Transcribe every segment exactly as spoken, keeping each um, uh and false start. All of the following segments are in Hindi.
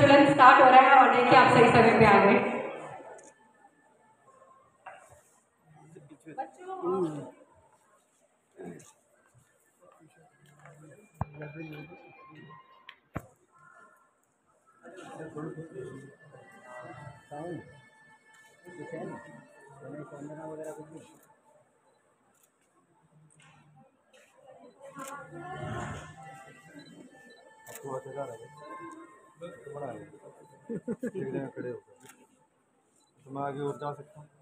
तुरंत स्टार्ट हो रहा है और देखिए आप सही समय पे आ गए। खड़े हो तो मैं आगे और जा सकता हूँ।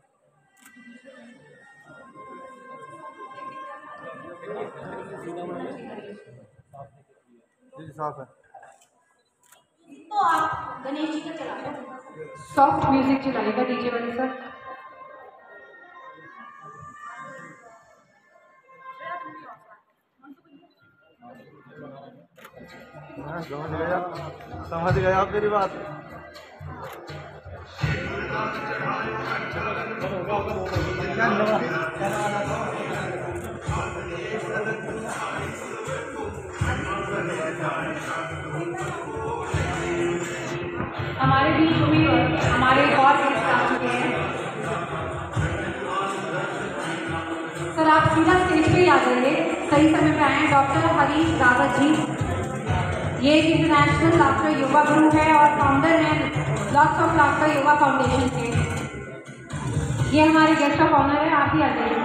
जी साफ है। तो आप गणेश जी का चला लो, सॉफ्ट म्यूजिक चलाएगा डीजे वाले सर। हाँ, समझ गया समझ गया आप मेरी बात। हमारे बीच में हमारे और गेस्ट आ चुके हैं। सर आप सीधा स्टेज पे ही आ जाइए, सही समय पे आए हैं। डॉक्टर हरीश रावत जी, ये एक इंटरनेशनल लाफ्टर योगा गुरु है और फाउंडर हैं lots of laughter yoga foundation के। ये हमारे गेस्ट ऑफ ऑनर है, आप ही आ जाइए।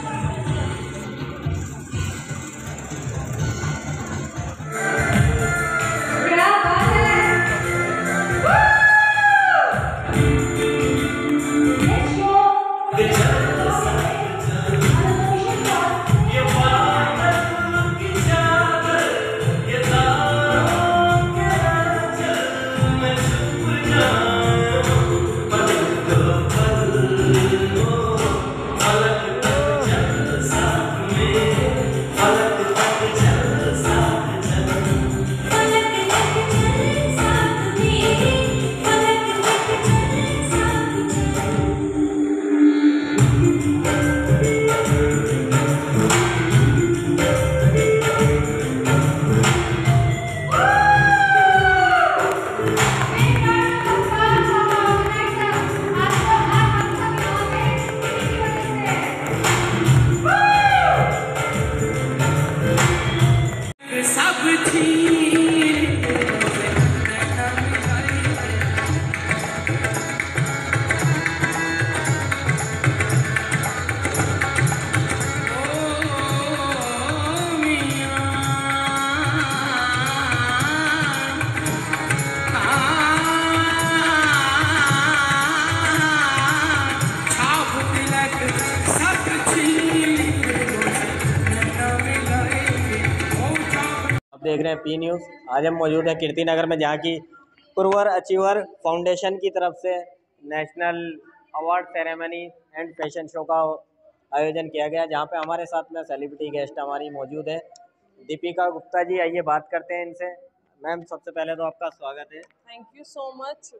देख रहे हैं पी न्यूज़। आज हम मौजूद हैं कीर्ति नगर में, जहाँ की कुरवर अचीवर फाउंडेशन की तरफ से national award ceremony and fashion show का आयोजन किया गया, जहाँ पे हमारे साथ में सेलिब्रिटी गेस्ट हमारी मौजूद है दीपिका गुप्ता जी। आइए बात करते हैं इनसे। मैम सबसे पहले तो आपका स्वागत है। थैंक यू सो मच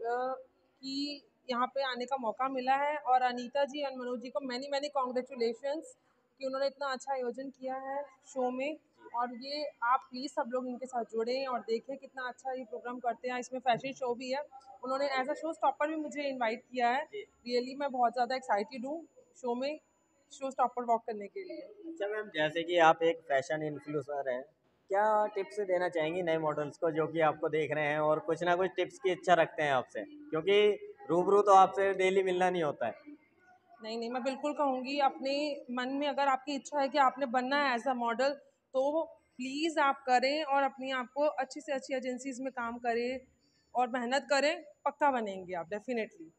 कि यहाँ पे आने का मौका मिला है, और अनीता जी और मनोज जी को मैनी मैनी कॉन्ग्रेचुलेशंस कि उन्होंने इतना अच्छा आयोजन किया है शो में। और ये आप प्लीज़ सब लोग इनके साथ जुड़ें और देखें कितना अच्छा ये प्रोग्राम करते हैं। इसमें फैशन शो भी है, उन्होंने एज अ शो स्टॉपर भी मुझे इनवाइट किया है। रियली मैं बहुत ज़्यादा एक्साइटेड हूँ शो में शो स्टॉपर वॉक करने के लिए। अच्छा मैम, जैसे कि आप एक फैशन इन्फ्लुएंसर हैं, क्या टिप्स देना चाहेंगी नए मॉडल्स को जो कि आपको देख रहे हैं और कुछ ना कुछ टिप्स की इच्छा रखते हैं आपसे, क्योंकि रूबरू तो आपसे डेली मिलना नहीं होता है। नहीं नहीं मैं बिल्कुल कहूँगी, अपने मन में अगर आपकी इच्छा है कि आपने बनना है एज अ मॉडल, तो प्लीज़ आप करें और अपने आप को अच्छी से अच्छी एजेंसीज़ में काम करें और मेहनत करें, पक्का बनेंगे आप डेफिनेटली।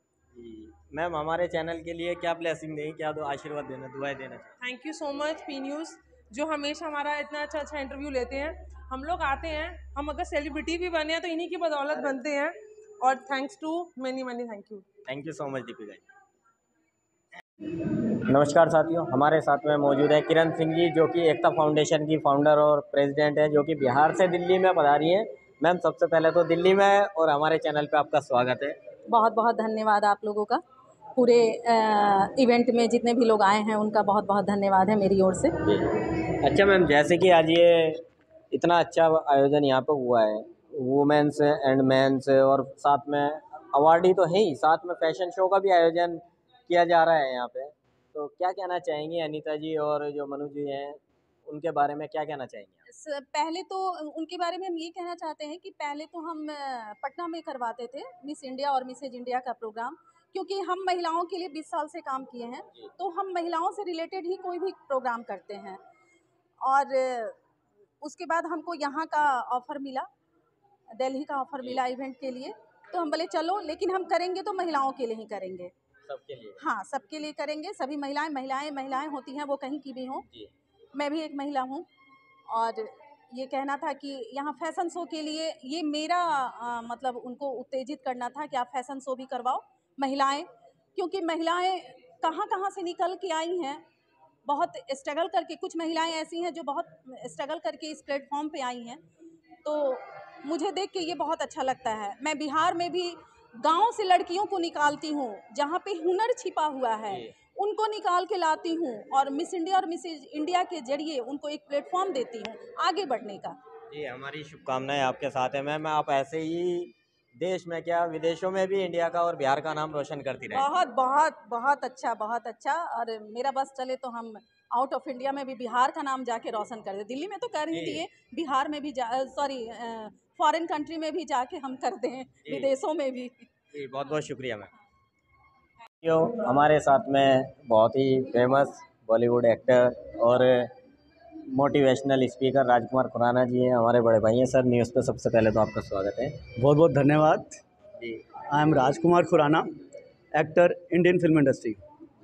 मैम हमारे चैनल के लिए क्या ब्लेसिंग देंगे, क्या दो आशीर्वाद देना, दुआएं देना चाहिए? Thank you so much P news, जो हमेशा हमारा इतना अच्छा अच्छा इंटरव्यू लेते हैं। हम लोग आते हैं, हम अगर सेलिब्रिटी भी बने हैं तो इन्हीं की बदौलत बनते हैं, और thanks to many many thank you. Thank you so much Deepika ji. नमस्कार साथियों, हमारे साथ में मौजूद है किरण सिंह जी, जो कि एकता फाउंडेशन की फाउंडर और प्रेसिडेंट है, जो कि बिहार से दिल्ली में पधारी हैं। मैम सबसे पहले तो दिल्ली में और हमारे चैनल पे आपका स्वागत है। बहुत बहुत धन्यवाद आप लोगों का, पूरे इवेंट में जितने भी लोग आए हैं उनका बहुत बहुत धन्यवाद है मेरी ओर से। अच्छा मैम, जैसे कि आज ये इतना अच्छा आयोजन यहाँ पे हुआ है, वुमेन्स एंड मेंस और साथ में अवार्डी तो है ही, साथ में फैशन शो का भी आयोजन किया जा रहा है यहाँ पे। तो क्या कहना चाहेंगी अनीता जी और जो मनु जी हैं, उनके बारे में क्या कहना चाहेंगे? स- पहले तो उनके बारे में हम ये कहना चाहते हैं कि पहले तो हम अ, पटना में करवाते थे मिस इंडिया और मिसेज इंडिया का प्रोग्राम, क्योंकि हम महिलाओं के लिए बीस साल से काम किए हैं, तो हम महिलाओं से रिलेटेड ही कोई भी प्रोग्राम करते हैं। और अ, उसके बाद हमको यहाँ का ऑफ़र मिला, दिल्ली का ऑफ़र मिला इवेंट के लिए, तो हम बोले चलो, लेकिन हम करेंगे तो महिलाओं के लिए ही करेंगे। सबके लिए? हाँ, सबके लिए करेंगे, सभी महिलाएं महिलाएं महिलाएं होती हैं, वो कहीं की भी हों। मैं भी एक महिला हूँ, और ये कहना था कि यहाँ फैशन शो के लिए ये मेरा आ, मतलब उनको उत्तेजित करना था कि आप फैशन शो भी करवाओ महिलाएं, क्योंकि महिलाएं कहाँ कहाँ से निकल के आई हैं, बहुत स्ट्रगल करके। कुछ महिलाएं ऐसी हैं जो बहुत स्ट्रगल करके इस प्लेटफॉर्म पे आई हैं, तो मुझे देख के ये बहुत अच्छा लगता है। मैं बिहार में भी गांव से लड़कियों को निकालती हूँ, जहाँ पे हुनर छिपा हुआ है उनको निकाल के लाती हूँ, और मिस इंडिया और मिस इंडिया के जरिए उनको एक प्लेटफॉर्म देती हूँ आगे बढ़ने का। जी, हमारी शुभकामनाएं आपके साथ है मैम। आप ऐसे ही देश में क्या विदेशों में भी इंडिया का और बिहार का नाम रोशन करती रहे। बहुत बहुत बहुत अच्छा, बहुत अच्छा। और मेरा बस चले तो हम आउट ऑफ इंडिया में भी बिहार का नाम जाके रोशन कर दे। दिल्ली में तो कर ही दिए, बिहार में भी, सॉरी फॉरेन कंट्री में भी जाके हम कर दें, विदेशों में भी। जी, बहुत बहुत शुक्रिया मैम। यो हमारे साथ में बहुत ही फेमस बॉलीवुड एक्टर और मोटिवेशनल स्पीकर राजकुमार खुराना जी हैं, हमारे बड़े भाई हैं। सर, न्यूज़ पे सबसे पहले तो आपका स्वागत है। बहुत बहुत धन्यवाद। जी, I am Rajkumar Khurana, actor, Indian film industry.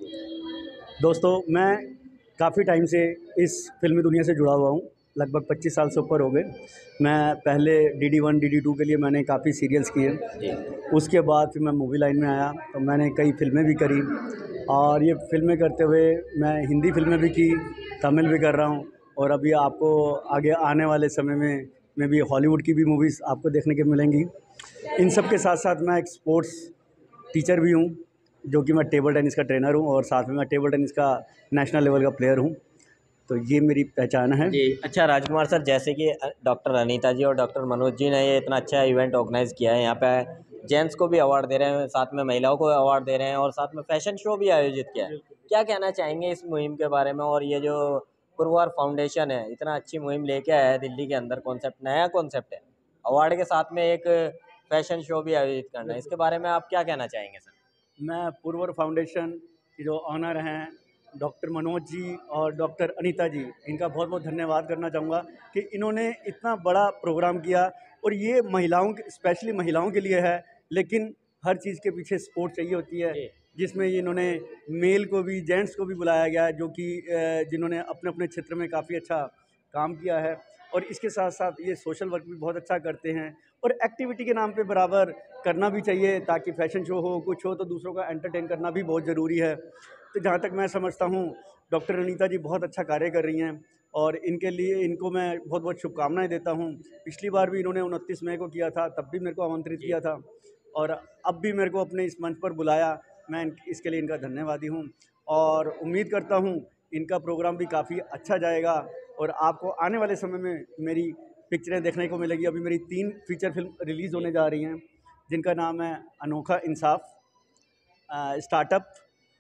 दोस्तों, मैं काफ़ी टाइम से इस फिल्मी दुनिया से जुड़ा हुआ हूँ, लगभग पच्चीस साल से ऊपर हो गए। मैं पहले D D one D D two के लिए मैंने काफ़ी सीरियल्स किए, उसके बाद फिर मैं मूवी लाइन में आया तो मैंने कई फिल्में भी करी, और ये फिल्में करते हुए मैं हिंदी फिल्में भी की, तमिल भी कर रहा हूँ, और अभी आपको आगे आने वाले समय में मैं भी हॉलीवुड की भी मूवीज़ आपको देखने के मिलेंगी। इन सब के साथ साथ मैं एक स्पोर्ट्स टीचर भी हूँ, जो कि मैं टेबल टेनिस का ट्रेनर हूँ, और साथ में मैं टेबल टेनिस का नेशनल लेवल का प्लेयर हूँ। तो ये मेरी पहचान है। जी। अच्छा राजकुमार सर, जैसे कि डॉक्टर अनीता जी और डॉक्टर मनोज जी ने ये इतना अच्छा इवेंट ऑर्गेनाइज़ किया है, यहाँ पे जेंट्स को भी अवार्ड दे रहे हैं, साथ में महिलाओं को अवार्ड दे रहे हैं, और साथ में फैशन शो भी आयोजित किया है। क्या कहना चाहेंगे इस मुहिम के बारे में? और ये जो पुरवार फाउंडेशन है, इतना अच्छी मुहिम लेके आया है दिल्ली के अंदर, कॉन्सेप्ट, नया कॉन्सेप्ट है, अवार्ड के साथ में एक फैशन शो भी आयोजित करना है, इसके बारे में आप क्या कहना चाहेंगे सर? मैं पुरवर फाउंडेशन की जो ऑनर हैं डॉक्टर मनोज जी और डॉक्टर अनीता जी, इनका बहुत बहुत धन्यवाद करना चाहूँगा कि इन्होंने इतना बड़ा प्रोग्राम किया, और ये महिलाओं के, स्पेशली महिलाओं के लिए है, लेकिन हर चीज़ के पीछे सपोर्ट चाहिए होती है, जिसमें ये इन्होंने मेल को भी, जेंट्स को भी बुलाया गया है, जो कि जिन्होंने अपने अपने क्षेत्र में काफ़ी अच्छा काम किया है, और इसके साथ साथ ये सोशल वर्क भी बहुत अच्छा करते हैं, और एक्टिविटी के नाम पे बराबर करना भी चाहिए, ताकि फैशन शो हो, कुछ हो, तो दूसरों का एंटरटेन करना भी बहुत ज़रूरी है। तो जहाँ तक मैं समझता हूँ, डॉक्टर अनीता जी बहुत अच्छा कार्य कर रही हैं, और इनके लिए इनको मैं बहुत बहुत शुभकामनाएं देता हूँ। पिछली बार भी इन्होंने उनतीस मई को किया था, तब भी मेरे को आमंत्रित किया था, और अब भी मेरे को अपने इस मंच पर बुलाया, मैं इसके लिए इनका धन्यवादी हूँ, और उम्मीद करता हूँ इनका प्रोग्राम भी काफ़ी अच्छा जाएगा, और आपको आने वाले समय में मेरी पिक्चरें देखने को मिलेगी। अभी मेरी तीन फीचर फिल्म रिलीज़ होने जा रही हैं, जिनका नाम है अनोखा इंसाफ, स्टार्टअप,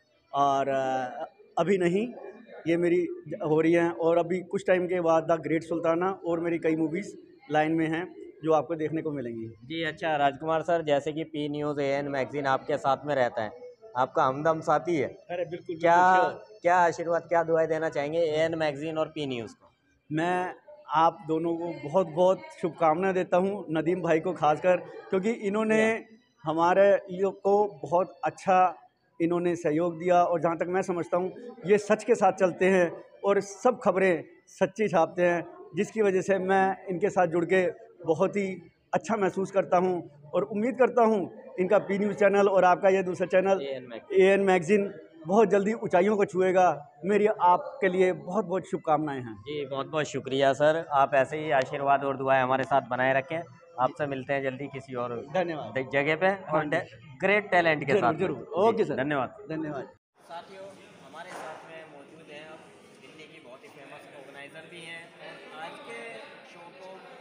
और अभी नहीं, ये मेरी हो रही हैं, और अभी कुछ टाइम के बाद द ग्रेट सुल्ताना, और मेरी कई मूवीज़ लाइन में हैं जो आपको देखने को मिलेंगी। जी। अच्छा राजकुमार सर, जैसे कि P news, A N magazine आपके साथ में रहता है, आपका हमदम साथी है, अरे बिल्कुल। क्या क्या आशीर्वाद, क्या दुआएं देना चाहेंगे ए एन मैगजीन और पी न्यूज़ को? मैं आप दोनों को बहुत बहुत शुभकामनाएं देता हूं, नदीम भाई को खासकर, क्योंकि इन्होंने हमारे लोग को बहुत अच्छा इन्होंने सहयोग दिया, और जहां तक मैं समझता हूं ये सच के साथ चलते हैं, और सब खबरें सच्ची छापते हैं, जिसकी वजह से मैं इनके साथ जुड़ के बहुत ही अच्छा महसूस करता हूं, और उम्मीद करता हूं इनका पी न्यूज़ चैनल और आपका ये दूसरा चैनल ए एन मैगजीन बहुत जल्दी ऊंचाइयों को छुएगा। मेरी आपके लिए बहुत बहुत शुभकामनाएं हैं। जी, बहुत बहुत शुक्रिया सर, आप ऐसे ही आशीर्वाद और दुआएं हमारे साथ बनाए रखें। आपसे मिलते हैं जल्दी किसी और धन्यवाद जगह पे, और ग्रेट टैलेंट के साथ। जरूर, ओके सर, धन्यवाद। धन्यवाद। साथियों, हमारे साथ में मौजूद हैं अब दिल्ली की बहुत ही फेमस ऑर्गेनाइज़र भी हैं, और आज के शो को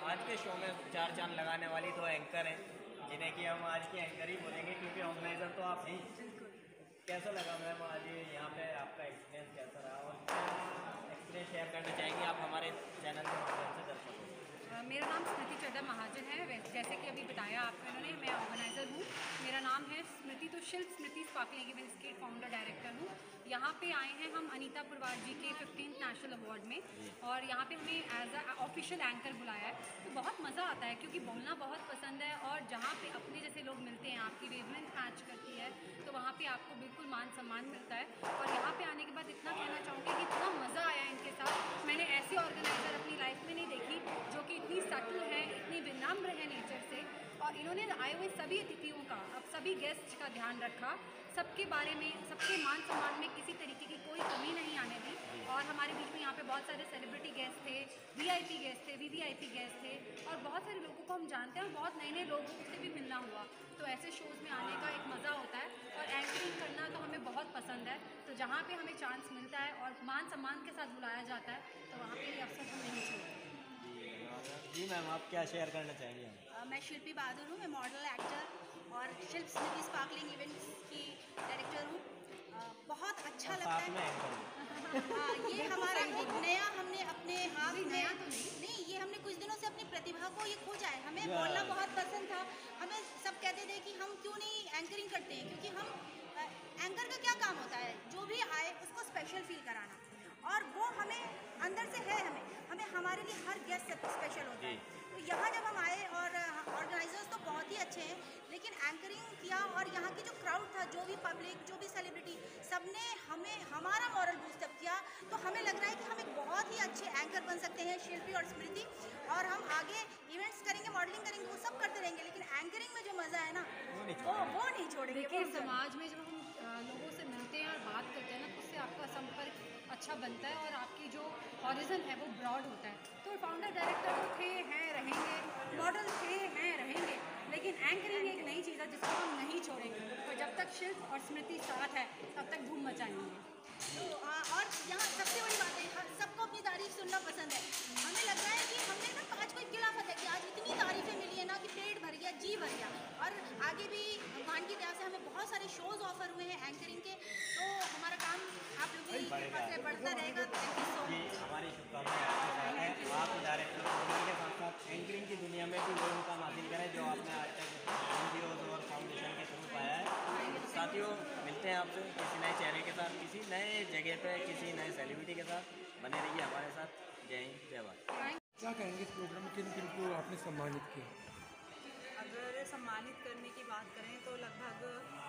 आज के शो में चार चांद लगाने वाली दो एंकर हैं, जिन्हें कि हम आज की एंकर ही बोलेंगे क्योंकि ऑर्गेनाइजर तो आप ही। कैसा लगा मैम आज यहाँ पे, आपका एक्सपीरियंस कैसा रहा और क्या एक्सपीरियंस शेयर करना चाहेंगे आप हमारे चैनल के माध्यम से दर्शकों को? मेरा नाम स्मृति चड्डा महाजन है। वैसे जैसे कि अभी बताया आपको इन्होंने, मैं ऑर्गेनाइज़र हूँ। मेरा नाम है स्मृति, तो शिल्प स्मृति स्पार्कलिंग इवेंट्स के फाउंडर डायरेक्टर हूँ। यहाँ पे आए हैं हम अनीता पुरवार जी के फिफ्टीन नेशनल अवार्ड में, और यहाँ पे हमें एज अ ऑफिशियल एंकर बुलाया है। तो बहुत मज़ा आता है क्योंकि बोलना बहुत पसंद है, और जहाँ पे अपने जैसे लोग मिलते हैं, आपकी वेवलेंथ मैच करती है, तो वहाँ पे आपको बिल्कुल मान सम्मान मिलता है। और यहाँ पे आने के बाद इतना कहना चाहूँगी कि इतना मज़ा आया इनके साथ। मैंने ऐसी ऑर्गेनाइज़र अपनी लाइफ में नहीं देखी जो कि इतनी सटल है, इतनी विनम्र है नेचर से, और इन्होंने आए हुए सभी अतिथियों का, अब सभी गेस्ट का ध्यान रखा, सबके बारे में, सबके मान सम्मान में किसी तरीके की कोई कमी नहीं आने दी। और हमारे बीच में यहाँ पे बहुत सारे सेलिब्रिटी गेस्ट थे, वीआईपी गेस्ट थे, वीवीआईपी गेस्ट थे, और बहुत सारे लोगों को हम जानते हैं और बहुत नए नए लोगों से भी मिलना हुआ। तो ऐसे शोज़ में आने का एक मज़ा होता है, और एंकरिंग करना तो हमें बहुत पसंद है। तो जहाँ पे हमें चांस मिलता है और मान सम्मान के साथ बुलाया जाता है, तो वहाँ पे ये अवसर हम नहीं छोड़ते। जी मैम, आप क्या शेयर करना चाहेंगे? Uh, मैं शिल्पी बहादुर हूँ। मैं मॉडल, एक्टर और शिल्प स्मृति स्पार्कलिंग इवेंट्स की डायरेक्टर हूँ। uh, बहुत अच्छा लगता साथ में है। एंकर हाँ, ये हमारा एक नया, हमने अपने आप में नया तो नहीं नहीं ये हमने कुछ दिनों से अपनी प्रतिभा को ये खोजा है। हमें बोलना बहुत पसंद था। हमें सब कहते थे कि हम क्यों नहीं एंकरिंग करते हैं, क्योंकि हम एंकर का क्या काम होता है, जो भी आए उसको स्पेशल फील कराना, और वो हमें अंदर से है। हमें हमें हमारे लिए हर गेस्ट स्पेशल होता है। तो यहाँ जब हम आए, और ऑर्गेनाइजर्स तो बहुत ही अच्छे हैं, लेकिन एंकरिंग किया, और यहाँ की जो क्राउड था, जो भी पब्लिक, जो भी सेलिब्रिटी, सबने हमें हमारा मॉरल बूस्टअप किया। तो हमें लग रहा है कि हम एक बहुत ही अच्छे एंकर बन सकते हैं, शिल्पी और स्मृति, और हम आगे इवेंट्स करेंगे, मॉडलिंग करेंगे, वो सब करते रहेंगे, लेकिन एंकरिंग में जो मज़ा है ना, वो वो नहीं छोड़ेंगे। देखिए, समाज में जब हम लोगों से मिलते हैं और बात करते हैं ना, तो उससे आपका संपर्क अच्छा बनता है और आपकी जो हॉरिजन है वो ब्रॉड होता है। तो फाउंडर डायरेक्टर तो थे, हैं, रहेंगे, मॉडल थे, हैं, रहेंगे, लेकिन एंकरिंग एक नई चीज़ है जिसको हम नहीं छोड़ेंगे, और जब तक शिल्प और स्मृति साथ है तब तक धूम मचाएंगे। तो आ, और यहाँ सबसे बड़ी बात है, सबको अपनी तारीफ सुनना पसंद है। हमें लग रहा है कि हमने ना आज कोई खिलाफत है कि आज इतनी तारीफें मिली है ना कि पेट भर गया, जी भर गया, और आगे भी भगवान की दया से हमें बहुत सारे शोज़ ऑफर हुए हैं एंकरिंग के। तो हमारा काम आप लोगों की कृपा से बढ़ता रहेगा। Thank you so much. हमारी शुभकामनाएं आपके साथ हैं। आप डायरेक्टर बनने के साथ साथ एंकरिंग की दुनिया में भी वो मुकाम हासिल करें जो आपने आज तक एनजीओ और फाउंडेशन के थ्रू पाया है। साथियों, मिलते हैं आपसे किसी नए चेहरे के साथ, किसी नए जगह पे, किसी नए सेलिब्रिटी के साथ। बने रहिए हमारे साथ। जय हिंद, जय भारत। क्या कहेंगे इस प्रोग्राम में, किन किन को आपने सम्मानित किया? अगर सम्मानित करने की बात करें तो लगभग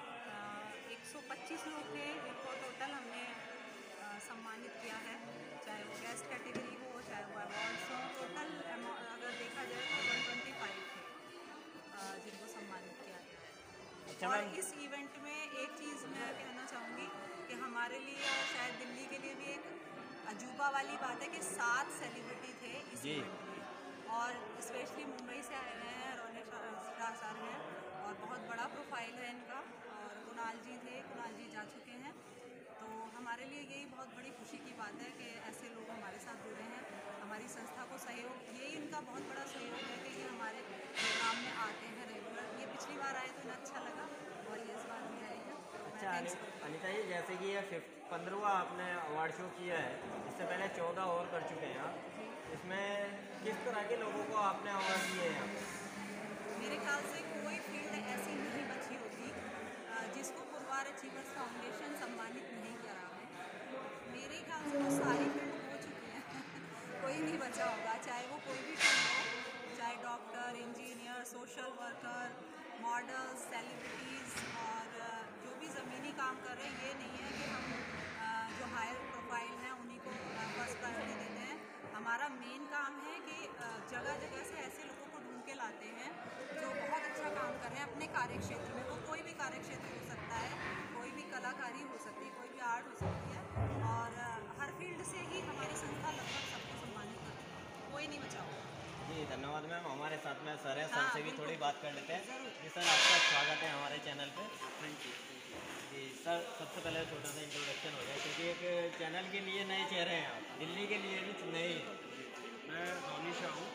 एक सौ पच्चीस लोग थे जिनको टोटल हमने आ, सम्मानित किया है, चाहे वो गेस्ट कैटेगरी हो, चाहे वो अवार्ड्स हो। टोटल अगर देखा जाए तो वन ट्वेंटी फाइव थे आ, जिनको सम्मानित किया गया है। अच्छा, और इस इवेंट में एक चीज़ मैं कहना चाहूँगी कि हमारे लिए और शायद दिल्ली के लिए भी एक अजूबा वाली बात है कि सात सेलिब्रिटी थे इस इवेंट में, और स्पेशली मुंबई से आए हुए हैं, रौनक शाह सर हैं, और बहुत बड़ा प्रोफाइल है इनका, और कुणाल जी थे, कुणाल जी जा चुके हैं। तो हमारे लिए यही बहुत बड़ी खुशी की बात है कि ऐसे लोग हमारे साथ जुड़े हैं, हमारी संस्था को सहयोग, यही इनका बहुत बड़ा सहयोग है कि ये हमारे प्रोग्राम में आते हैं रेगुलर। ये पिछली बार आए तो इन्हें अच्छा लगा, और ये इस बार भी आए हैं। अच्छा अनीता जी, जैसे कि ये फिफ्थ पंद्रहवा आपने अवार्ड शो किया है, इससे पहले चौदह और कर चुके हैं आप, इसमें किस तरह के लोगों को आपने अवार्ड दिए हैं? मेरे ख्याल से कोई फील्ड ऐसी नहीं बची होगी जिसको पुरवार अचीवर्स फाउंडेशन सम्मानित नहीं करा है। मेरे ख्याल से वो सारी फील्ड हो चुकी हैं कोई नहीं बचा होगा, चाहे वो कोई भी फील्ड हो, चाहे doctor, engineer, social worker, models, celebrities, और जो भी ज़मीनी काम कर रहे हैं। ये नहीं है कि हम जो हायर प्रोफाइल हैं उन्हीं को फर्स्ट प्रायोरिटी देते हैं। हमारा मेन काम है कि जगह जगह से ऐसे लोगों को ढूंढ के लाते हैं जो बहुत अच्छा काम कर रहे हैं अपने कार्य क्षेत्र में। वो कोई भी कार्य क्षेत्र हो सकता है, कोई भी कलाकारी हो सकती है, कोई भी आर्ट हो सकती है, और हर फील्ड से ही हमारी संस्था लगभग सबको सम्मानित करती है, कोई नहीं बचा हुआ। जी धन्यवाद मैम। हमारे साथ में सर है, सर हाँ, से भी थोड़ी बात कर लेते हैं। ज़रूर। जी सर, आपका स्वागत है हमारे चैनल पे। Thank you. जी सर, सबसे पहले छोटा सा इंट्रोडक्शन हो जाए, क्योंकि एक चैनल के लिए नए चेहरे हैं आप, दिल्ली के लिए भी नए हैं। मैं रोनी शाह हूँ,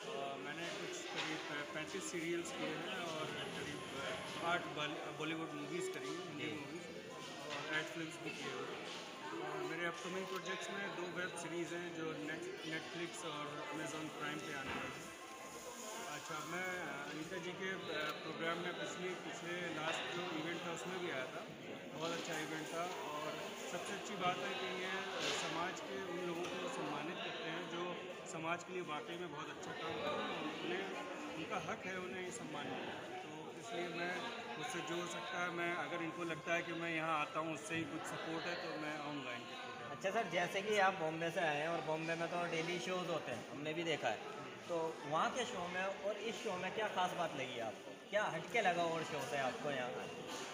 और मैंने कुछ करीब पैंतीस सीरियल्स किए हैं और करीब आठ बॉलीवुड मूवीज़ करी हैं, हिंदी मूवीज़, और एड फिल्म्स भी किए हुए हैं। और मेरे अपकमिंग प्रोजेक्ट्स में दो वेब सीरीज़ हैं जो नेट नेटफ्लिक्स और अमेज़ॉन प्राइम पे आने वाली हैं। अच्छा, मैं अनीता जी के प्रोग्राम में पिछले पिछले लास्ट जो इवेंट था उसमें भी आया था, बहुत अच्छा इवेंट था। और सबसे अच्छी बात है कि ये समाज के उन लोगों को सम्मानित करते हैं जो समाज के लिए वाकई में बहुत अच्छा काम कर रहे हैं, उन्हें उनका हक है उन्हें ये सम्मान मिले। तो इसलिए मैं उससे जो हो सकता है, मैं अगर इनको लगता है कि मैं यहाँ आता हूँ उससे ही कुछ सपोर्ट है तो मैं आऊँगा इनके प्रोग्राम। अच्छा सर, जैसे कि आप बॉम्बे से आए हैं और बॉम्बे में तो डेली शोज़ होते हैं, हमने भी देखा है, तो वहाँ के शो में और इस शो में क्या खास बात लगी आपको, क्या हटके लगा और शो से आपको यहाँ?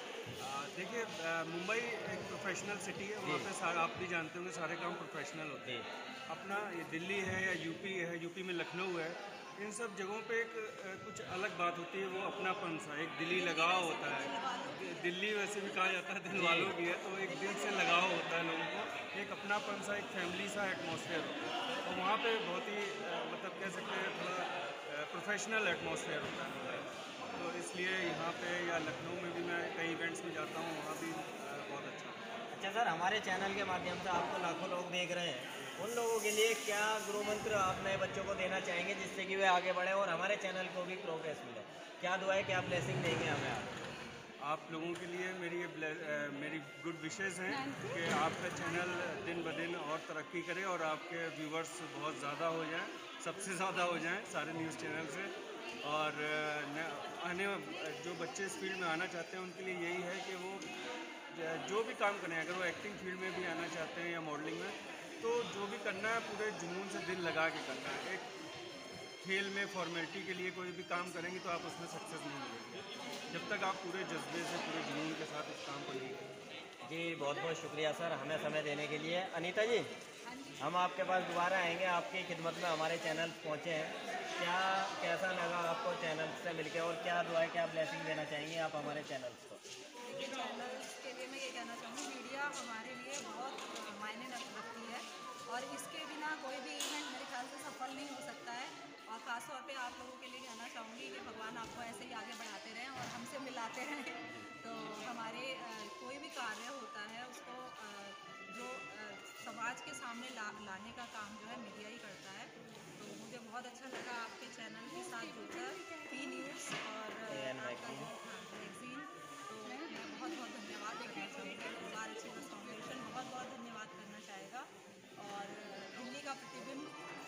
देखिए, मुंबई एक प्रोफेशनल सिटी है, वहाँ पे सारा आप भी जानते होंगे सारे काम प्रोफेशनल होते हैं। अपना ये दिल्ली है या यूपी है, यूपी में लखनऊ है, इन सब जगहों पे एक कुछ अलग बात होती है, वो अपनापन सा एक दिली लगाव होता है। दिल्ली वैसे भी कहा जाता है दिल वालों की है, तो एक दिल से लगाव होता है लोगों को, एक अपनापन सा, एक फैमिली सा एटमॉस्फेयर होता है। और वहाँ पे बहुत ही मतलब कह सकते हैं थोड़ा प्रोफेशनल एटमॉस्फेयर होता है, तो इसलिए यहाँ पे या लखनऊ में भी मैं कई इवेंट्स में जाता हूँ, वहाँ भी बहुत अच्छा है। अच्छा सर, हमारे चैनल के माध्यम से आपको लाखों लोग देख रहे हैं, उन लोगों के लिए क्या गुरु मंत्र आप नए बच्चों को देना चाहेंगे जिससे कि वे आगे बढ़े और हमारे चैनल को भी प्रोग्रेस मिले? क्या दुआ है, क्या ब्लेसिंग देंगे हमें आप? आप लोगों के लिए मेरी ये मेरी गुड विशेज़ हैं कि आपका चैनल दिन ब दिन और तरक्की करे और आपके व्यूवर्स बहुत ज़्यादा हो जाएं, सबसे ज़्यादा हो जाएं सारे न्यूज़ चैनल से। और आने जो बच्चे इस फील्ड में आना चाहते हैं उनके लिए यही है कि वो जो भी काम करें, अगर वो एक्टिंग फील्ड में भी आना चाहते हैं या मॉडलिंग में, तो जो भी करना है पूरे जुनून से दिल लगा के करना है। एक खेल में फॉर्मेलिटी के लिए कोई भी काम करेंगे तो आप उसमें सक्सेस नहीं मिलेगी जब तक आप पूरे जज्बे से, पूरे जुनून के साथ उस काम को नहीं करेंगे। जी बहुत बहुत शुक्रिया सर हमें समय देने के लिए। अनीता जी, हम आपके पास दोबारा आएंगे, आपकी खिदमत में हमारे चैनल पहुँचे हैं, क्या कैसा लगा आपको चैनल से मिलकर और क्या दुआ है, क्या ब्लेसिंग देना चाहेंगे आप हमारे चैनल्स को? देखिए, चैनल्स के लिए मैं ये कहना चाहूँगी, मीडिया हमारे लिए बहुत मायने रखती है और इसके बिना कोई भी इवेंट मेरे ख्याल से सफल नहीं हो सकता है। और ख़ास तौर पे आप लोगों के लिए कहना चाहूँगी कि भगवान आपको ऐसे ही आगे बढ़ाते रहें और हमसे मिलाते रहें। तो हमारे कोई भी कार्य होता है उसको जो समाज के सामने ला लाने का काम जो है मीडिया ही करता है। तो मुझे बहुत अच्छा लगा आपके चैनल के साथ जुड़कर, पी न्यूज़ और आपका जो मैगज़ीन, तो मैं बहुत बहुत धन्यवाद करना चाहूँगी। परिवार अचीवर्स फाउंडेशन बहुत बहुत धन्यवाद करना चाहेगा और दिल्ली का प्रतिबिंब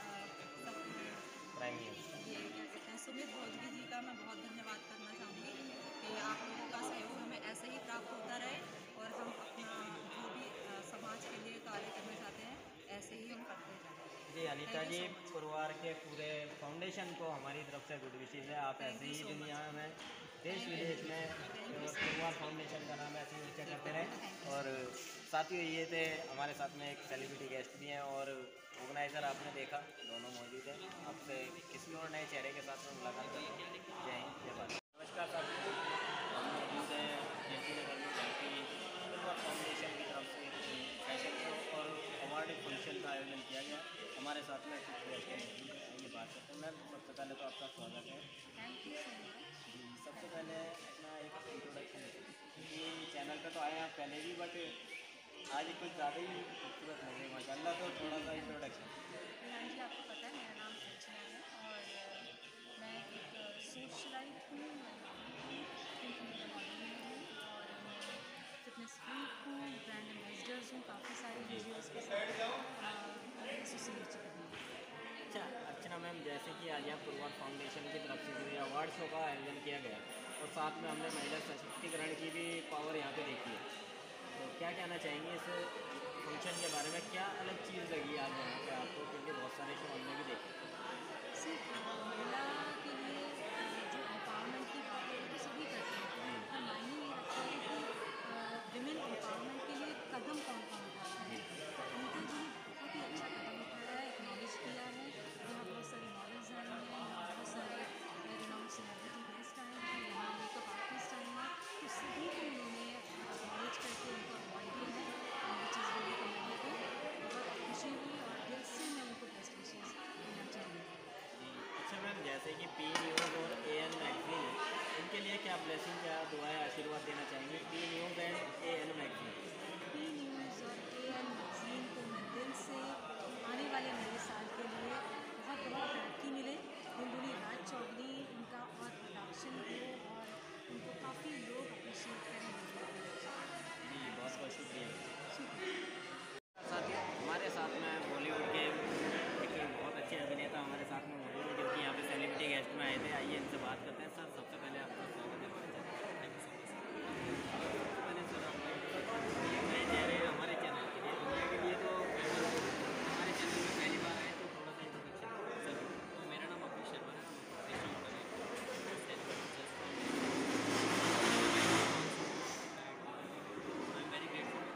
ये क्या कहते हैं सुमित भोजगी जी का मैं बहुत धन्यवाद करना चाहूँगी कि आप लोगों का सहयोग हमें ऐसे ही प्राप्त होता रहे और हम अपना जो भी समाज के लिए कार्य करना चाहते हैं ऐसे ही हम करते जाएं। जी अनीता जी, परिवार के पूरे फाउंडेशन को हमारी तरफ से गुड विशेज़ है। आप ऐसे ही दुनिया में देश विदेश में परिवार फाउंडेशन का नाम ऐसे ही ऊँचा करते रहें। और साथ ही ये थे हमारे साथ में एक सेलिब्रिटी गेस्ट भी हैं और ऑर्गेनाइज़र आपने देखा, दोनों मौजूद हैं। आपसे किसी और नए चेहरे के साथ में मुलाकात करते हैं। जय हिंद, जय भारत। नमस्कार सर, हम मौजूद हैं जयपुर नगर में जहाँ की परिवार फाउंडेशन की तरफ से फैशन शो और अवार्ड फंक्शन का आयोजन किया गया। हमारे साथ में कुछ गेस्ट मौजूद हैं, आइए बात करते हैं। मैम सबसे पहले तो आपका स्वागत है। Thank you so much. सबसे पहले अपना एक इंट्रोडक्शन, क्योंकि चैनल पे तो आए हैं आप पहले भी, बट आज कुछ ज़्यादा ही खूबसूरत लगे माशाल्लाह, तो थोड़ा सा इंट्रोडक्शन। हाँ जी, आपको पता है मेरा नाम अर्चना है और मैं एक सोशलाइट हूँ, फिल्म मॉडलिंग हूँ और मैं फिटनेस फ्रीक हूँ, ब्रांड एम्बेसडर्स हूँ, काफ़ी सारे वीडियोज़ के साथ एसोसिएट हूँ। अच्छा अर्चना मैम, जैसे कि आज यहाँ परिवार फाउंडेशन की तरफ से जो ये अवार्ड शो का आयोजन किया गया और साथ में हमने महिला सशक्तिकरण की भी पावर यहाँ पे देखी है, तो क्या कहना चाहेंगे इस फंक्शन के बारे में? क्या अलग चीज़ लगी आज यहाँ पे आपको, क्योंकि बहुत सारे शो हमने भी देखे? सिर्फ महिला के लिए जो एम्पावरमेंट की बात है तो सभी करते हैं, पर मायने ये रखता है कि विमेन एम्पावरमेंट के लिए कदम कौन कौन उठाता है। तो अनीता जी ने बहुत ही अच्छा कदम उठाया है, एक्नॉलेज किया है। यहाँ बहुत सारे मॉडल्स आए हैं, यहाँ बहुत सारे रिनाउंड सेलिब्रिटी गेस्ट आए हैं, यहाँ मेकअप आर्टिस्ट आए हैं, तो सभी को उन्होंने एक्नॉलेज करके उनको अवार्ड दिया है, विच इज़ वेरी कमेंडेबल। बहुत खुशी हुई और दिल से मैं उनको बेस्ट विशेज़ देना चाहूँगी। अच्छा मैम, ब्लेसिंग, क्या दुआएं आशीर्वाद देना चाहेंगे P news and A N magazine? P news और ए एन मैगजीन को मैं दिल से आने वाले नए साल के लिए बहुत बहुत तरक्की मिले, दिन दुनी रात चौगनी उनका और प्रोडक्शन हो और उनको काफ़ी लोग अप्रिशिएट करें। जी बहुत बहुत शुक्रिया। शुक्रिया। साथियों, हमारे साथ में बॉलीवुड के एक बहुत अच्छे अभिनेता हमारे साथ में मौजूद हैं जो कि यहाँ पे सेलिब्रिटी गेस्ट में आए थे। आइए इनसे बात करते हैं। सर, सबसे पहले आपका स्वागत है हमारे channel. Thank you so much. सबसे पहले सर, आप नए चेहरे हमारे चैनल के लिए, दुनिया के लिए तो हमारे चैनल में पहली बार आए, तो थोड़ा सा इंट्रोडक्शन सर। तो मेरा नाम अभी शर्मा है, वेरी ग्रेटफुल।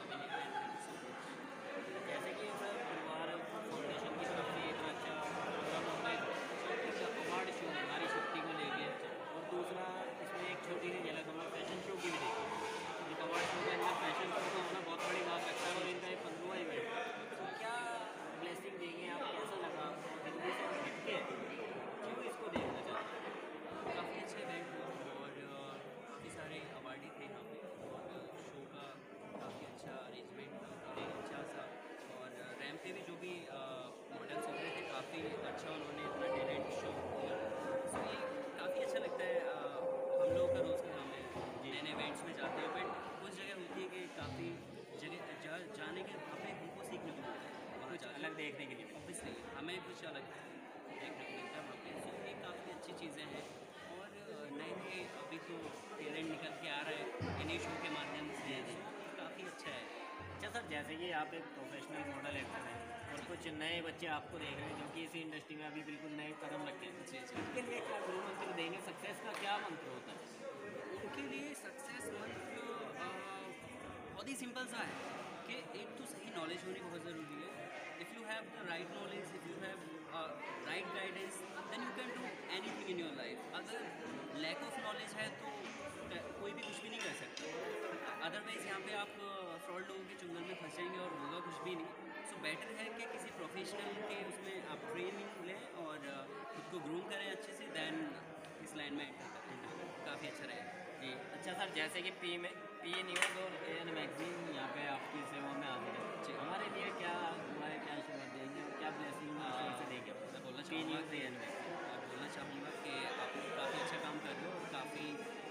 जैसे कि सर परिवार फाउंडेशन की तरफ से इतना अच्छा प्रोग्राम ऑर्गेनाइज, एक अवार्ड शो है नारी शक्ति को लेके, और दूसरा इसमें एक छोटी सी झलक हम लोग फैशन शो की भी देखी। एक अवार्ड शो के अंदर फैशन शो का होना बहुत बड़ी बात लगता है, और इनका एक पंद्रहवां इवेंट। तो क्या ब्लेसिंग देंगे आप, कैसा लगा आपको, हिंदी से हट के क्यों इसको देखना चाहते हैं? काफ़ी अच्छे इवेंट हुआ और काफ़ी सारे अवार्डी थे यहाँ पे, और शो का काफ़ी अच्छा अरेंजमेंट था, काफ़ी अच्छा सा, और रैम पे भी जो भी मॉडल्स उतरे थे काफ़ी अच्छा उन्होंने अपना टैलेंट शो किया। सो ये काफ़ी अच्छा लगता है। अ, हम लोग का रोज़ का काम है, नए नए इवेंट्स में जाते हैं, बट कुछ जगह होती है कि काफ़ी जगह जा, जाने के वहाँ पे हमको सीखने को मिलता है, वहाँ कुछ जाके अलग देखने के लिए। ऑब्वियसली हमें कुछ अलग देखने को मिलता है वहाँ पे। सो ये काफ़ी अच्छी चीज़ें हैं, और नए नए अभी तो टैलेंट निकल के आ रहा है इन्हीं शो के माध्यम से, काफ़ी अच्छा है। अच्छा सर, जैसे कि आप एक प्रोफेशनल मॉडल एक्टर हैं और कुछ नए बच्चे आपको देख रहे हैं जो कि इसी इंडस्ट्री में अभी बिल्कुल नए कदम रखे हैं, जी जी। उनके लिए क्या गुरु मंत्र देंगे? सक्सेस का क्या मंत्र होता है? उनके लिए सक्सेस मंत्र अ, बहुत ही सिंपल सा है कि एक तो सही नॉलेज होनी बहुत ज़रूरी है। If you have the right knowledge, if you have right guidance, then you can do anything in your life. अगर लैक ऑफ नॉलेज है तो कोई भी कुछ भी नहीं कर सकता। अदरवाइज़ यहाँ पे आप फ्रॉड लोगों के चुंगल में फंस जाएंगे और होगा कुछ भी नहीं। सो बेटर है कि किसी प्रोफेशनल के उसमें आप ट्रेनिंग लें और खुद को ग्रूम करें अच्छे से, दैन इस लाइन में एंटर करें, काफ़ी अच्छा रहेगा। जी अच्छा सर, जैसे कि पी में पी न्यूज़ और ए एन मैगजीन यहाँ पे आपकी सेवा में हाजिर है, जी। हमारे लिए क्या हुआ है, क्या आशीर्वाद देंगे और क्या ब्लेसिंग ईश्वर से देंगे? मैं बोलना पी चाहूँगा न्यूज़ ए एन मैगजीन। मैं बोलना चाहूँगा कि आप काफ़ी अच्छा काम कर रहे हो, और काफ़ी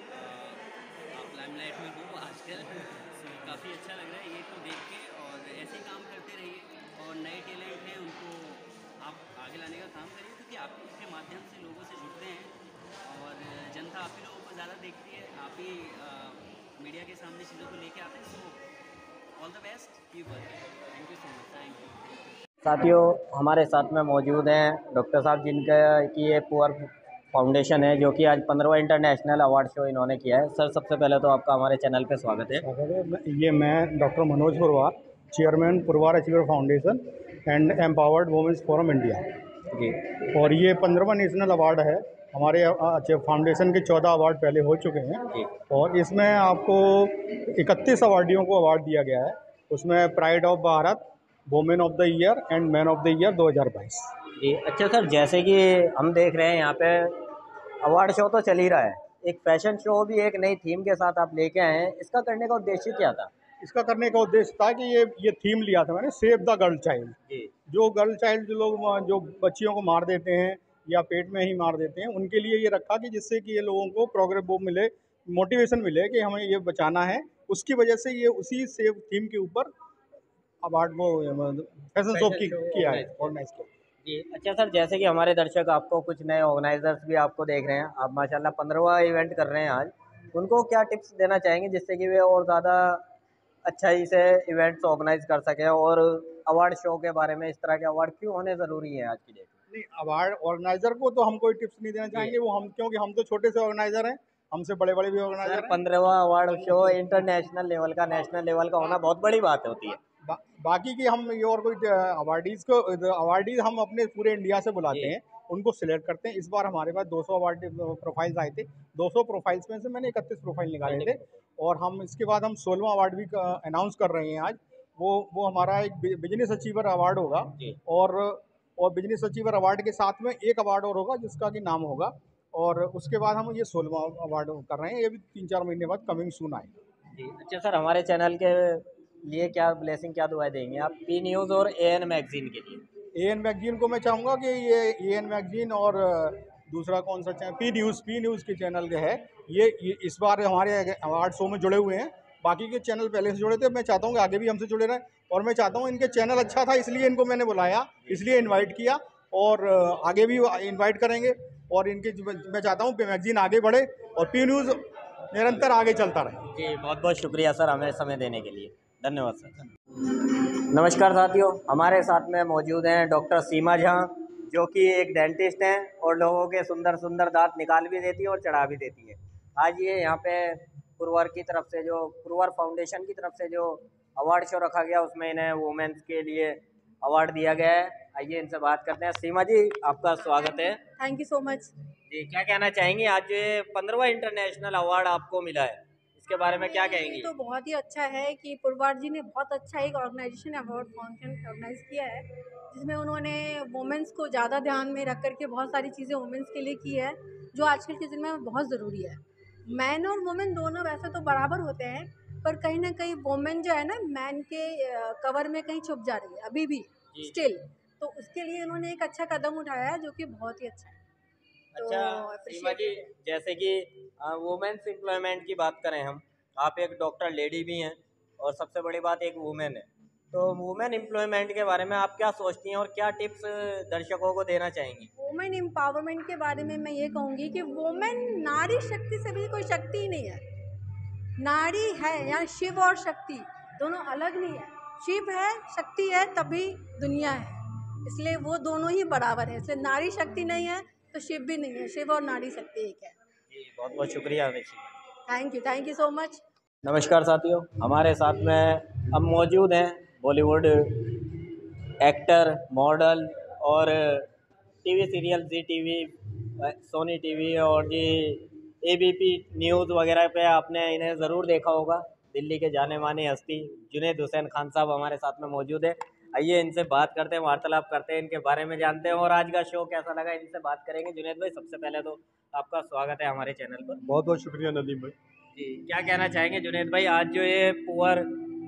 आप लाइमलाइट में हो आजकल। सो काफ़ी अच्छा लग रहा है ये तो देख के, और ऐसे ही काम करते रहिए, और नए टैलेंट हैं उनको आप आगे लाने का काम करिए, क्योंकि आपके माध्यम से लोगों से जुड़ते हैं, और जनता आप ही लोगों को ज़्यादा देखती है, आप ही मीडिया के सामने चीज़ों को लेके आते हैं। So all the best, keep working. Thank you so much. Thank you. साथियों, हमारे साथ में मौजूद हैं डॉक्टर साहब जिनका की ये पुअर फाउंडेशन है जो कि आज पंद्रहवां इंटरनेशनल अवार्ड शो इन्होंने किया है। सर, सबसे पहले तो आपका हमारे चैनल पे स्वागत है। स्वागत है। मैं- ये मैं doctor Manoj Purwar, chairman Purwar achiever foundation and empowered womens forum India. जी और ये पंद्रहवां नेशनल अवार्ड है। हमारे अच्छे फाउंडेशन के चौदह अवार्ड पहले हो चुके हैं, और इसमें आपको इकतीस अवार्डियों को अवार्ड दिया गया है। उसमें pride of Bharat, women of the year and man of the year दो हज़ार बाईस। जी अच्छा सर, जैसे कि हम देख रहे हैं यहाँ पे अवार्ड शो तो चल ही रहा है, एक फैशन शो भी एक नई थीम के साथ आप लेके आए हैं, इसका करने का उद्देश्य क्या था? इसका करने का उद्देश्य था कि ये ये थीम लिया था मैंने, सेव द गर्ल चाइल्ड। जी जो गर्ल चाइल्ड जो लोग जो बच्चियों को मार देते हैं या पेट में ही मार देते हैं, उनके लिए ये रखा कि जिससे कि ये लोगों को प्रोग्रेस वो मिले, मोटिवेशन मिले कि हमें ये बचाना है। उसकी वजह से ये उसी सेव थीम के ऊपर अवार्ड वो फैशन शो की किया है, ऑर्गेनाइज किया। जी अच्छा सर, जैसे कि हमारे दर्शक आपको कुछ नए ऑर्गेनाइजर्स भी आपको देख रहे हैं, आप माशाल्लाह पंद्रहवां इवेंट कर रहे हैं आज, उनको क्या टिप्स देना चाहेंगे जिससे कि वे और ज़्यादा अच्छाई से इवेंट्स ऑर्गेनाइज कर सकें, और अवार्ड शो के बारे में, इस तरह के अवार्ड क्यों होने ज़रूरी है आज की डेट में? नहीं, अवार्ड ऑर्गेनाइजर को तो हम कोई टिप्स नहीं देना चाहेंगे, वो हम क्योंकि हम तो छोटे से ऑर्गेनाइजर हैं, हमसे बड़े बड़े भी ऑर्गेनाइजर हैं। पंद्रहवां अवार्ड शो इंटरनेशनल लेवल का, नेशनल लेवल का होना बहुत बड़ी बात होती है। बा, बाकी की हम ये और कोई अवार्डीज़ को अवार्डीज़ हम अपने पूरे इंडिया से बुलाते हैं, उनको सिलेक्ट करते हैं। इस बार हमारे पास दो सौ अवार्ड प्रोफाइल्स आए थे, दो सौ प्रोफाइल्स में से मैंने इकतीस प्रोफाइल निकाले थे, और हम इसके बाद हम सोलहवां अवार्ड भी अनाउंस कर रहे हैं आज। वो वो हमारा एक बिजनेस अचीवर अवार्ड होगा, और और बिजनेस अचीवर अवार्ड के साथ में एक अवार्ड और होगा जिसका कि नाम होगा और उसके बाद हम ये सोलहवां अवार्ड कर रहे हैं, ये भी तीन चार महीने बाद कमिंग सून आएगा। जी अच्छा सर, हमारे चैनल के लिए क्या ब्लेसिंग, क्या दुआएं देंगे आप पी न्यूज़ और ए एन मैगजीन के लिए? ए एन मैगजीन को मैं चाहूँगा कि ये ए एन मैगजीन और दूसरा कौन सा channel, P news P news के चैनल के है ये, ये इस बार हमारे अवार्ड शो में जुड़े हुए हैं। बाकी के चैनल पहले से जुड़े थे, मैं चाहता हूँ कि आगे भी हमसे जुड़े रहें, और मैं चाहता हूँ इनके चैनल अच्छा था इसलिए इनको मैंने बुलाया, इसलिए इनवाइट किया, और आगे भी इनवाइट करेंगे। और इनके मैं चाहता हूँ कि मैगजीन आगे बढ़े और पी न्यूज़ निरंतर आगे चलता रहे। जी बहुत बहुत शुक्रिया सर हमें समय देने के लिए, धन्यवाद सर। नमस्कार साथियों, हमारे साथ में मौजूद हैं डॉक्टर सीमा झा, जो कि एक डेंटिस्ट हैं और लोगों के सुंदर सुंदर दांत निकाल भी देती है और चढ़ा भी देती है। आज ये यहाँ पे पुरवर की तरफ से, जो पुरवर फाउंडेशन की तरफ से जो अवार्ड शो रखा गया, उसमें इन्हें वुमेन्स के लिए अवार्ड दिया गया है। आइए इनसे बात करते हैं। सीमा जी, आपका स्वागत है। Thank you so much. जी, क्या कहना चाहेंगी, आज जो ये पंद्रहवां इंटरनेशनल अवार्ड आपको मिला है, इसके बारे में क्या कहेंगी? तो बहुत ही अच्छा है कि पुरवार जी ने बहुत अच्छा एक ऑर्गेनाइजेशन अवार्ड फंक्शन ऑर्गेनाइज किया है, जिसमें उन्होंने वुमेंस को ज़्यादा ध्यान में रख करके बहुत सारी चीज़ें वुमेंस के लिए की है, जो आजकल के दिन में बहुत ज़रूरी है। मैन और वुमेन दोनों वैसे तो बराबर होते हैं, पर कहीं ना कहीं वुमेन जो है ना मैन के कवर में कहीं छुप जा रही है अभी भी स्टिल, तो उसके लिए उन्होंने एक अच्छा कदम उठाया है, जो कि बहुत ही अच्छा है। अच्छा सीमा जी, जैसे कि वुमेन्स एम्प्लॉयमेंट की बात करें हम, आप एक डॉक्टर लेडी भी हैं और सबसे बड़ी बात एक वुमेन है, तो वुमेन एम्प्लॉयमेंट के बारे में आप क्या सोचती हैं और क्या टिप्स दर्शकों को देना चाहेंगी? वुमेन एम्पावरमेंट के बारे में मैं ये कहूँगी कि वुमेन नारी शक्ति से भी कोई शक्ति ही नहीं है। नारी है या शिव और शक्ति दोनों अलग नहीं है, शिव है शक्ति है तभी दुनिया है, इसलिए वो दोनों ही बराबर है। इसलिए नारी शक्ति नहीं है तो शिव भी नहीं है, शिव और नारी शक्ति एक है। जी बहुत बहुत शुक्रिया। Thank you, thank you so much. नमस्कार साथियों, हमारे साथ में हम मौजूद हैं बॉलीवुड एक्टर, मॉडल और TV serial Zee TV, Sony TV और जी एबीपी न्यूज़ वगैरह पे आपने इन्हें ज़रूर देखा होगा। दिल्ली के जाने माने हस्ती जुनैद हुसैन खान साहब हमारे साथ में मौजूद है। आइए इनसे बात करते हैं, वार्तालाप करते हैं, इनके बारे में जानते हैं और आज का शो कैसा लगा इनसे बात करेंगे। जुनैद भाई, सबसे पहले तो आपका स्वागत है हमारे चैनल पर। बहुत बहुत शुक्रिया नदीम भाई। जी, क्या कहना चाहेंगे जुनैद भाई, आज जो ये पुअर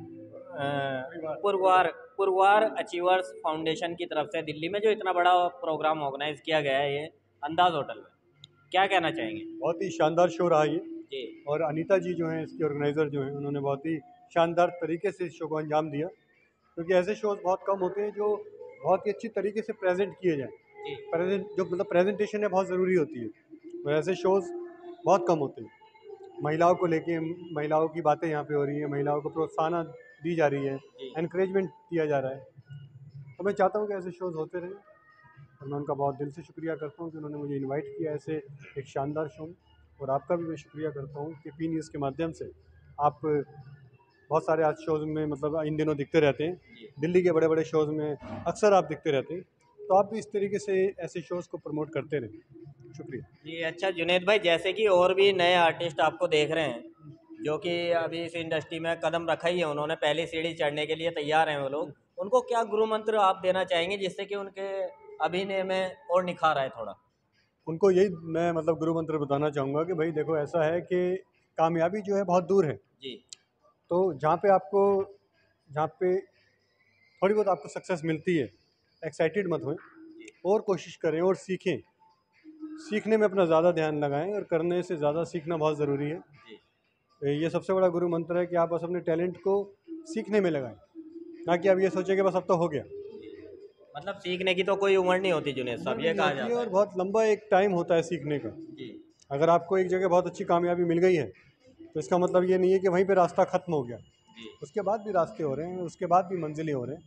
पुरवार पुरवार अचीवर्स फाउंडेशन की तरफ से दिल्ली में जो इतना बड़ा प्रोग्राम ऑर्गेनाइज किया गया है ये अंदाज होटल में, क्या कहना चाहेंगे? बहुत ही शानदार शो रहा ये जी, और अनीता जी जो हैं इसके ऑर्गेनाइज़र जो हैं उन्होंने बहुत ही शानदार तरीके से इस शो को अंजाम दिया, क्योंकि ऐसे शोज़ बहुत कम होते हैं जो बहुत ही अच्छी तरीके से प्रेजेंट किए जाएँ। प्रेजेंट जो मतलब प्रेजेंटेशन है बहुत ज़रूरी होती है, और ऐसे शोज़ बहुत कम होते हैं। महिलाओं को लेके महिलाओं की बातें यहाँ पे हो रही हैं, महिलाओं को प्रोत्साहन दी जा रही है, एनकरेजमेंट दिया जा रहा है, तो मैं चाहता हूँ कि ऐसे शोज़ होते रहें और मैं उनका बहुत दिल से शुक्रिया करता हूँ कि उन्होंने मुझे इनवाइट किया ऐसे एक शानदार शो में। और आपका भी मैं शुक्रिया करता हूँ कि पी न्यूज़ के माध्यम से आप बहुत सारे आज शोज़ में मतलब इन दिनों दिखते रहते हैं, दिल्ली के बड़े बड़े शोज़ में अक्सर आप दिखते रहते हैं, तो आप भी इस तरीके से ऐसे शोज़ को प्रमोट करते रहें। शुक्रिया जी। अच्छा जुनैद भाई, जैसे कि और भी नए आर्टिस्ट आपको देख रहे हैं जो कि अभी इस इंडस्ट्री में कदम रखा ही है, उन्होंने पहली सीढ़ी चढ़ने के लिए तैयार हैं वो लोग, उनको क्या गुरु मंत्र आप देना चाहेंगे जिससे कि उनके अभिनय में और निखार आए थोड़ा? उनको यही मैं मतलब गुरु मंत्र बताना चाहूँगा कि भाई देखो, ऐसा है कि कामयाबी जो है बहुत दूर है जी, तो जहाँ पे आपको जहाँ पे थोड़ी बहुत आपको सक्सेस मिलती है, एक्साइटेड मत हों और कोशिश करें और सीखें। सीखने में अपना ज़्यादा ध्यान लगाएं और करने से ज़्यादा सीखना बहुत ज़रूरी है। ये सबसे बड़ा गुरु मंत्र है कि आप बस अपने टैलेंट को सीखने में लगाएं, ना कि आप ये सोचें कि बस अब तो हो गया। मतलब सीखने की तो कोई उम्र नहीं होती जुनैद साहब, ये कहा जाता है, और बहुत लंबा एक टाइम होता है सीखने का जी। अगर आपको एक जगह बहुत अच्छी कामयाबी मिल गई है तो इसका मतलब ये नहीं है कि वहीं पे रास्ता ख़त्म हो गया जी। उसके बाद भी रास्ते हो रहे हैं, उसके बाद भी मंजिलें हो रहे हैं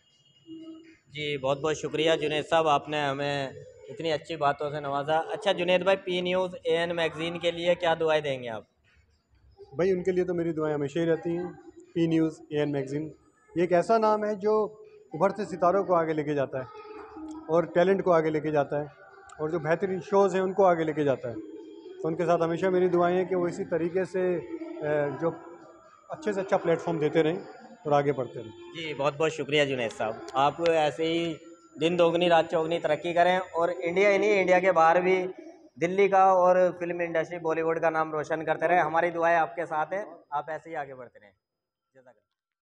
जी। बहुत बहुत शुक्रिया जुनैद साहब, आपने हमें इतनी अच्छी बातों से नवाजा। अच्छा जुनैद भाई, P news A N magazine के लिए क्या दुआएं देंगे आप? भाई उनके लिए तो मेरी दुआएं हमेशा ही रहती हैं। P news A N magazine ये एक ऐसा नाम है जो उभरते सितारों को आगे लेके जाता है और टैलेंट को आगे लेके जाता है और जो बेहतरीन शोज़ हैं उनको आगे लेके जाता है, तो उनके साथ हमेशा मेरी दुआएं हैं कि वो इसी तरीके से जो अच्छे से अच्छा प्लेटफॉर्म देते रहें और आगे बढ़ते रहें। जी बहुत बहुत शुक्रिया जुनैद साहब, आप ऐसे ही दिन दोगुनी रात चौगुनी तरक्की करें और इंडिया ही नहीं, इंडिया के बाहर भी दिल्ली का और फिल्म इंडस्ट्री बॉलीवुड का नाम रोशन करते रहे। हमारी दुआएं आपके साथ है, आप ऐसे ही आगे बढ़ते रहें। जज़ाकल्लाह।